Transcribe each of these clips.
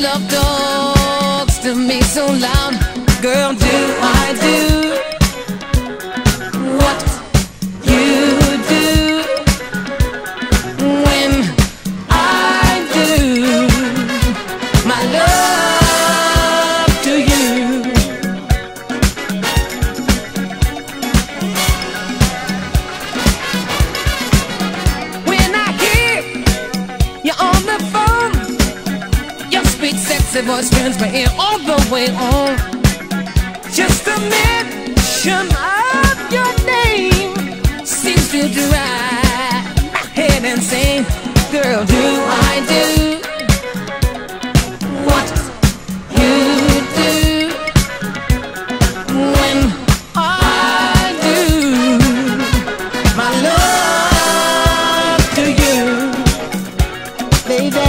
love talks to me so loud. Girl, do I do what you do when I do my love to you? When I hear you on the phone, your sweet sexy voice turns my ear all the way on. Just a mention of your name seems to drive my head insane. Girl, do I do what you do when I do my love to you, baby?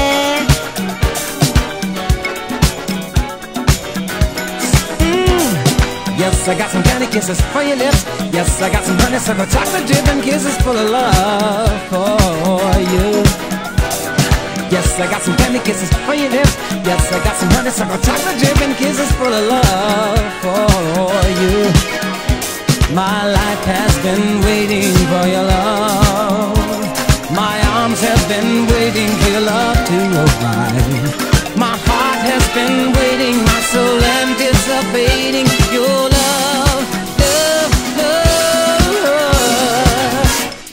Yes, I got some candy kisses for your lips. Yes, I got some honeysuckle chocolate dip and kisses full of love for you. Yes, I got some candy kisses for your lips. Yes, I got some honeysuckle chocolate dip and kisses full of love for you. My life has been waiting for your love. My arms have been waiting for your love to arrive. My heart has been waiting, my soul anticipating your love, love, love.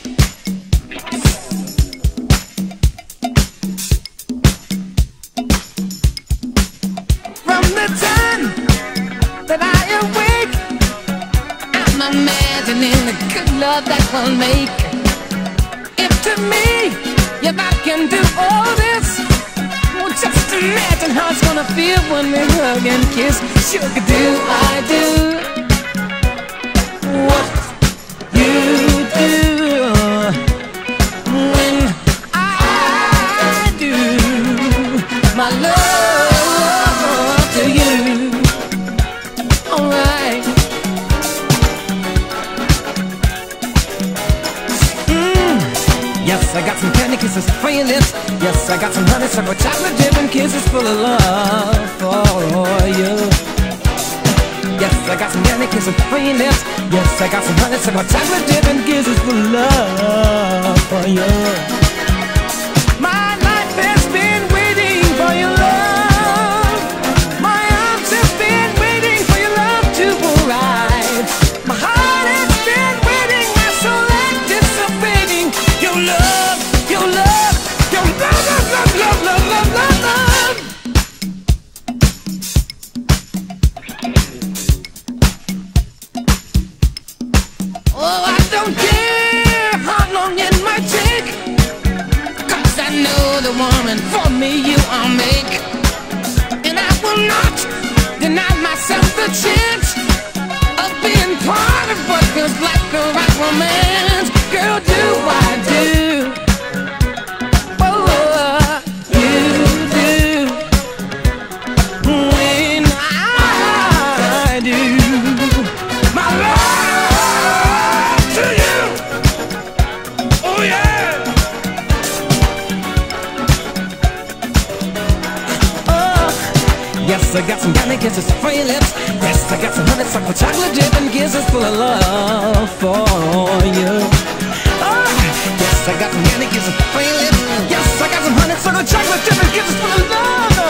From the time that I awake, I'm imagining the good love that we'll make. If to me your love can do all this, well, just imagine how it's gonna feel when we hug and kiss. Sugar, do I do what you do when I do my love to you? Alright. Yes, I got some candy kisses for your lips. Yes, I got some honeysuckle chocolate dip and kisses full of love for you. Yes, I got some candy kisses for your lips. Yes, I got some honeysuckle chocolate dip and kisses full of love for you. My life has been waiting for your love. My arms have been waiting for your love to arrive. My heart has been waiting, my soul anticipating your love, your love, your love, love, love, love, love, love, love. Oh, I don't care how long it might take, 'cause I know the woman for me you I'll make. And I will not deny myself the chance of being part of what feels like the right romance. Girl, do I do what you do when I do my love to you? Oh yeah. Oh, yes, I got some candy kisses for your lips. Yes, I got some honeysuckle chocolate dip and kisses full of love for you. Oh, yes, I got some candy kisses for your lips. Yes, I got some honeysuckle chocolate dip and kisses full of love.